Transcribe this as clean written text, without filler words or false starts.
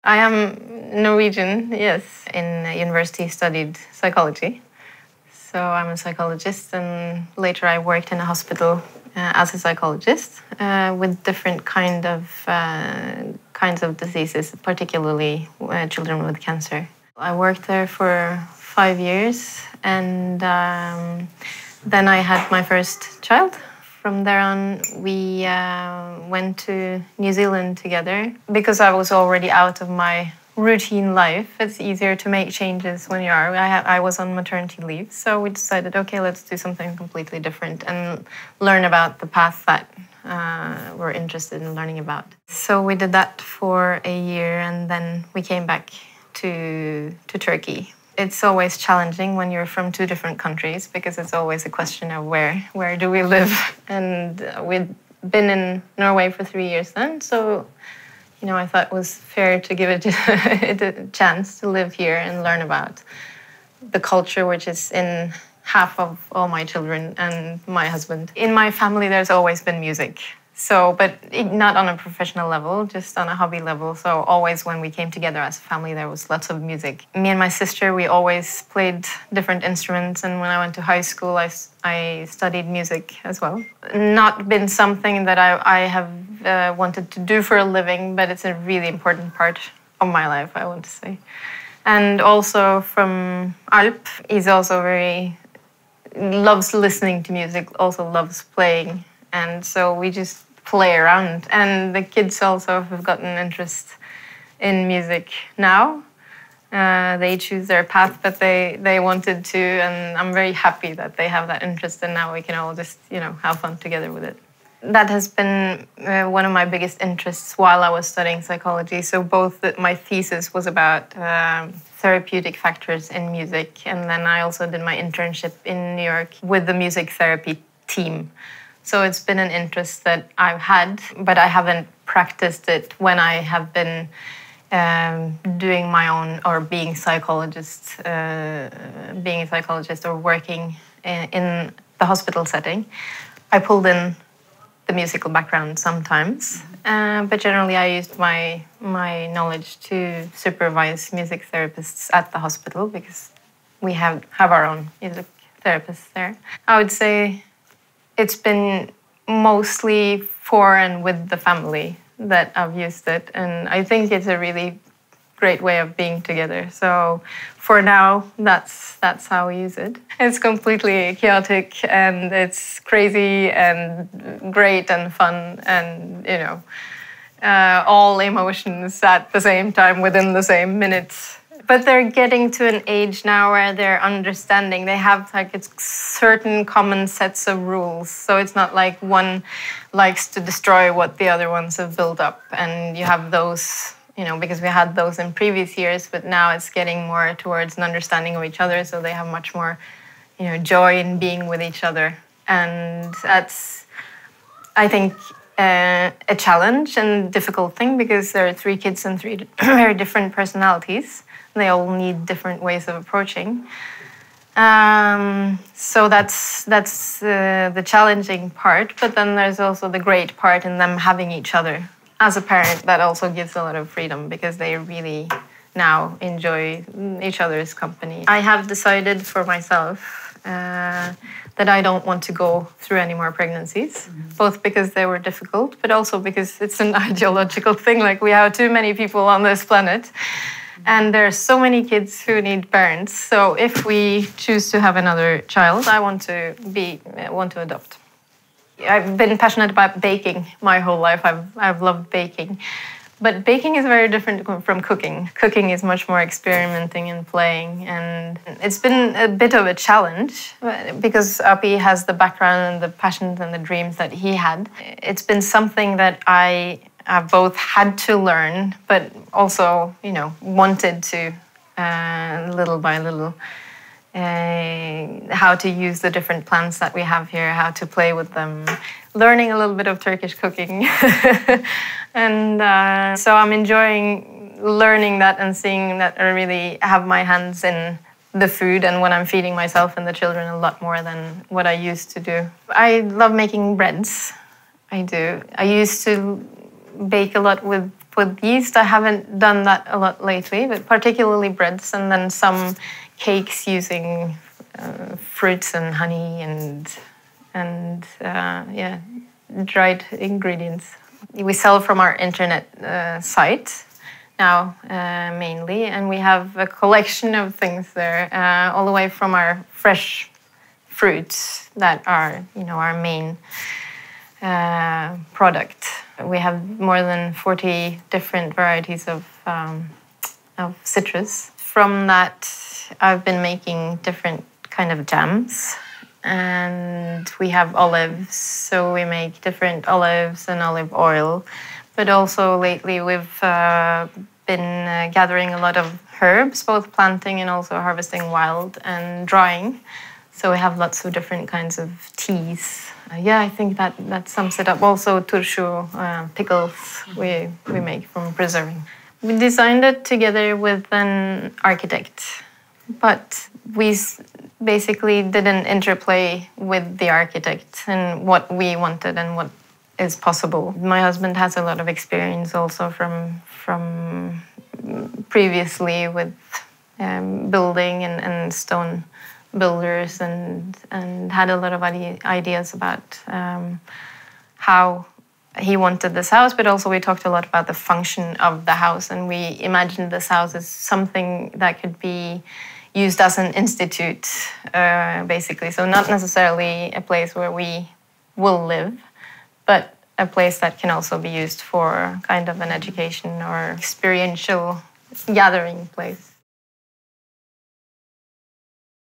I am Norwegian, yes. In university, studied psychology. So I'm a psychologist, and later I worked in a hospital as a psychologist with different kinds of diseases, particularly children with cancer. I worked there for 5 years, and then I had my first child. From there on, we went to New Zealand together. Because I was already out of my routine life, it's easier to make changes when you are. I was on maternity leave, so we decided, okay, let's do something completely different and learn about the path that we're interested in learning about. So we did that for a year, and then we came back to Turkey. It's always challenging when you're from two different countries because it's always a question of where do we live? And we'd been in Norway for 3 years then, so I thought it was fair to give it a chance to live here and learn about the culture, which is in half of all my children and my husband. In my family, there's always been music. So, but not on a professional level, just on a hobby level. So always when we came together as a family, there was lots of music. Me and my sister, we always played different instruments. And when I went to high school, I studied music as well. Not been something that I have wanted to do for a living, but it's a really important part of my life, I want to say. And also from Alp, he's also loves listening to music, also loves playing. And so we just play around. And the kids also have gotten interest in music now. They choose their path, but they wanted to, and I'm very happy that they have that interest, and now we can all just, have fun together with it. That has been one of my biggest interests while I was studying psychology. So my thesis was about therapeutic factors in music, and then I also did my internship in New York with the music therapy team. So it's been an interest that I've had, but I haven't practiced it when I have been doing my own or being a psychologist or working in the hospital setting. I pulled in the musical background sometimes, but generally I used my knowledge to supervise music therapists at the hospital because we have our own music therapists there. I would say it's been mostly for and with the family that I've used it, and I think it's a really great way of being together. So for now, that's how we use it. It's completely chaotic, and it's crazy and great and fun, and all emotions at the same time within the same minutes. But they're getting to an age now where they're understanding. They have it's certain common sets of rules. So it's not like one likes to destroy what the other ones have built up. And you have those, because we had those in previous years, but now it's getting more towards an understanding of each other. So they have much more, joy in being with each other. And that's, I think, a challenge and difficult thing because there are 3 kids and 3 very different personalities. They all need different ways of approaching. So that's the challenging part. But then there's also the great part in them having each other. As a parent, that also gives a lot of freedom because they really now enjoy each other's company. I have decided for myself that I don't want to go through any more pregnancies, both because they were difficult, but also because it's an ideological thing. Like, we have too many people on this planet. And there are so many kids who need parents. So if we choose to have another child, I want to adopt. I've been passionate about baking my whole life. I've loved baking. But baking is very different from cooking. Cooking is much more experimenting and playing. And it's been a bit of a challenge because Api has the background and the passions and the dreams that he had. It's been something that I both had to learn, but also, wanted to, little by little, how to use the different plants that we have here, how to play with them, learning a little bit of Turkish cooking. And so I'm enjoying learning that and seeing that I really have my hands in the food and when I'm feeding myself and the children a lot more than what I used to do. I love making breads. I do. I used to bake a lot with with yeast. I haven't done that a lot lately, but particularly breads, and then some cakes using fruits and honey and yeah, dried ingredients. We sell from our internet site now mainly, and we have a collection of things there, all the way from our fresh fruits that are, our main product. We have more than 40 different varieties of citrus. From that, I've been making different kind of jams, and we have olives, so we make different olives and olive oil. But also lately we've been gathering a lot of herbs, both planting and also harvesting wild and drying. So we have lots of different kinds of teas. Yeah, I think that sums it up. Also turşu, pickles we make from preserving. We designed it together with an architect, but we basically did an interplay with the architect and what we wanted and what is possible. My husband has a lot of experience also from previously with building and stone builders, and had a lot of ideas about how he wanted this house, but also we talked a lot about the function of the house, and we imagined this house as something that could be used as an institute, basically. So not necessarily a place where we will live, but a place that can also be used for kind of an education or experiential gathering place.